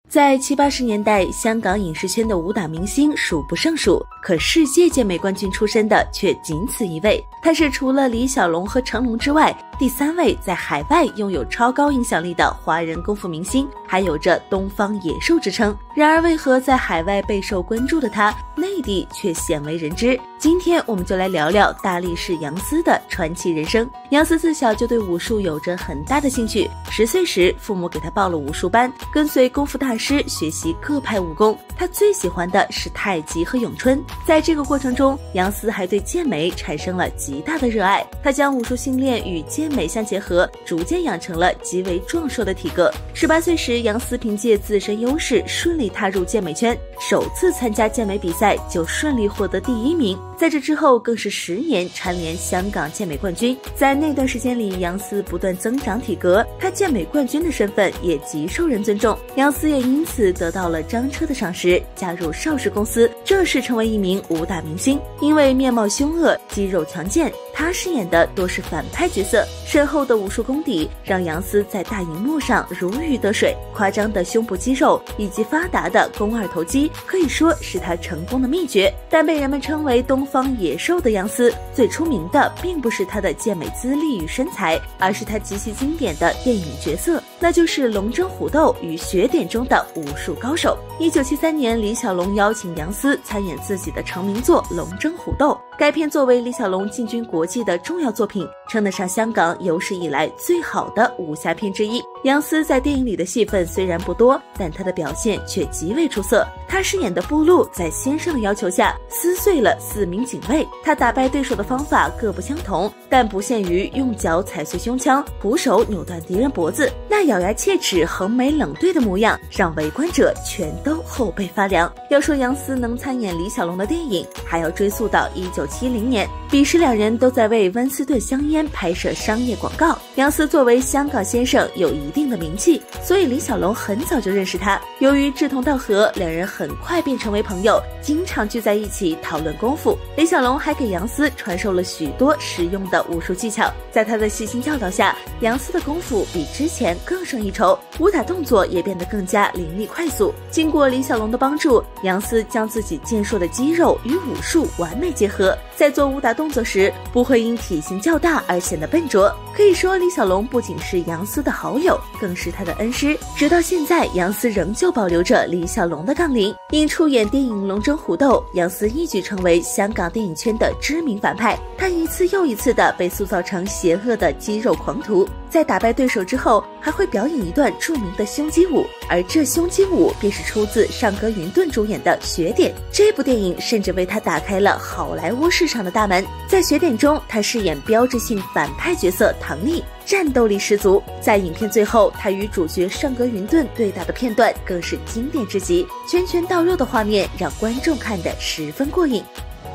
在70、80年代，香港影视圈的武打明星数不胜数，可世界健美冠军出身的却仅此一位。他是除了李小龙和成龙之外，第3位在海外拥有超高影响力的华人功夫明星，还有着东方野兽之称。然而为何在海外备受关注的他，内地却鲜为人知？今天我们就来聊聊大力士杨思的传奇人生。杨思自小就对武术有着很大的兴趣，10岁时父母给他报了武术班，跟随功夫大师学习各派武功。他最喜欢的是太极和咏春。在这个过程中，杨思还对健美产生了极大的热爱，他将武术训练与健美相结合，逐渐养成了极为壮硕的体格。18岁时，杨思凭借自身优势顺利踏入健美圈，首次参加健美比赛就顺利获得第1名。在这之后更是10年蝉联香港健美冠军。在那段时间里，杨思不断增长体格，他健美冠军的身份也极受人尊重。杨思也因此得到了张彻的赏识，加入邵氏公司，正式成为一名武打明星。因为面貌凶恶，肌肉强健，他饰演的多是反派角色，深厚的武术功底让杨思在大荧幕上如鱼得水。夸张的胸部肌肉以及发达的肱二头肌可以说是他成功的秘诀。但被人们称为东方野兽的杨思，最出名的并不是他的健美资历与身材，而是他极其经典的电影角色，那就是《龙争虎斗》与《血点》中的武术高手。1973年，李小龙邀请杨思参演自己的成名作《龙争虎斗》，该片作为李小龙进军国际的重要作品，称得上香港有史以来最好的武侠片之一。杨思在电影里的戏份虽然不多，但他的表现却极为出色。他饰演的布路在先生的要求下撕碎了4名警卫，他打败对手的方法各不相同，但不限于用脚踩碎胸腔，徒手扭断敌人脖子，那咬牙切齿、横眉冷对的模样让围观者全都后背发凉。要说杨思能参演李小龙的电影，还要追溯到1970年，彼时2人都在为温斯顿香烟拍摄商业广告。杨思作为香港先生有一定的名气，所以李小龙很早就认识他。由于志同道合，2人很快便成为朋友，经常聚在一起讨论功夫。李小龙还给杨思传授了许多实用的武术技巧，在他的细心教导下，杨思的功夫比之前更胜一筹，武打动作也变得更加凌厉快速。经过李小龙的帮助，杨思将自己健硕的肌肉与武术完美结合，在做武打动作时不会因体型较大而显得笨拙。可以说李小龙不仅是杨思的好友，更是他的恩师。直到现在，杨思仍旧保留着李小龙的杠铃。因出演电影《龙争虎斗》，杨思一举成为香港电影圈的知名反派，他一次又一次地被塑造成邪恶的肌肉狂徒。在打败对手之后，还会表演一段著名的胸肌舞，而这胸肌舞便是出自上格云顿主演的《血点》。这部电影甚至为他打开了好莱坞市场的大门。在《血点》中，他饰演标志性反派角色唐丽，战斗力十足。在影片最后，他与主角上格云顿对打的片段更是经典之极，拳拳到肉的画面让观众看得十分过瘾。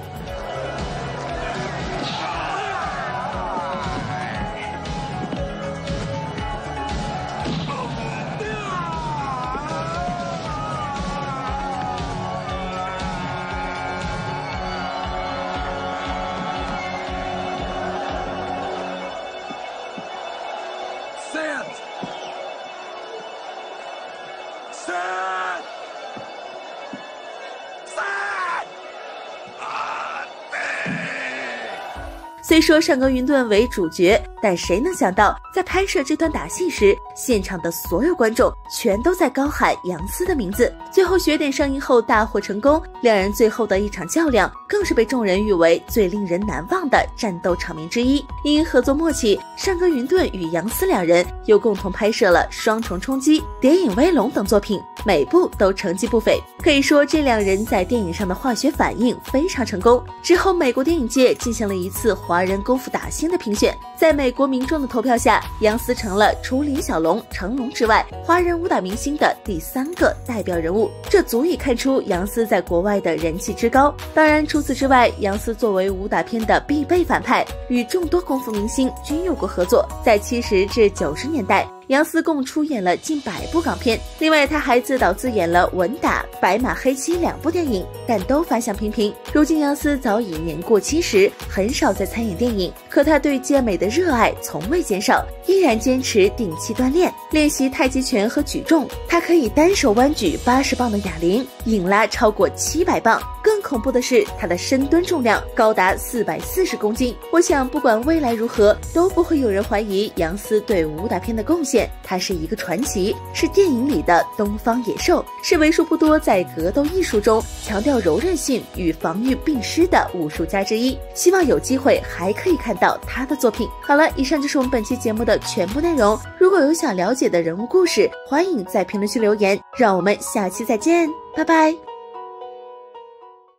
虽说上格云顿为主角，但谁能想到在拍摄这段打戏时，现场的所有观众全都在高喊杨思的名字。最后血点上映后大获成功，2人最后的一场较量更是被众人誉为最令人难忘的战斗场面之一。因合作默契，上格云顿与杨思2人又共同拍摄了《双重冲击》《谍影威龙》等作品，每部都成绩不菲。可以说这2人在电影上的化学反应非常成功。之后美国电影界进行了一次华人功夫打星的评选，在美国民众的投票下，杨思成了除李小龙、成龙之外华人武打明星的第3个代表人物，这足以看出杨思在国外的人气之高。当然除此之外，杨思作为武打片的必备反派，与众多功夫明星均有过合作。在70至90年代， 杨思共出演了近100部港片，另外他还自导自演了《稳打》《白马黑妻》2部电影，但都反响平平。如今杨思早已年过70，很少再参演电影，可他对健美的热爱从未减少，依然坚持定期锻炼，练习太极拳和举重。他可以单手弯举80磅的哑铃，硬拉超过700磅。更恐怖的是，他的深蹲重量高达440公斤。我想，不管未来如何，都不会有人怀疑杨思对武打片的贡献。他是一个传奇，是电影里的东方野兽，是为数不多在格斗艺术中强调柔韧性与防御并施的武术家之一。希望有机会还可以看到他的作品。好了，以上就是我们本期节目的全部内容。如果有想了解的人物故事，欢迎在评论区留言。让我们下期再见，拜拜。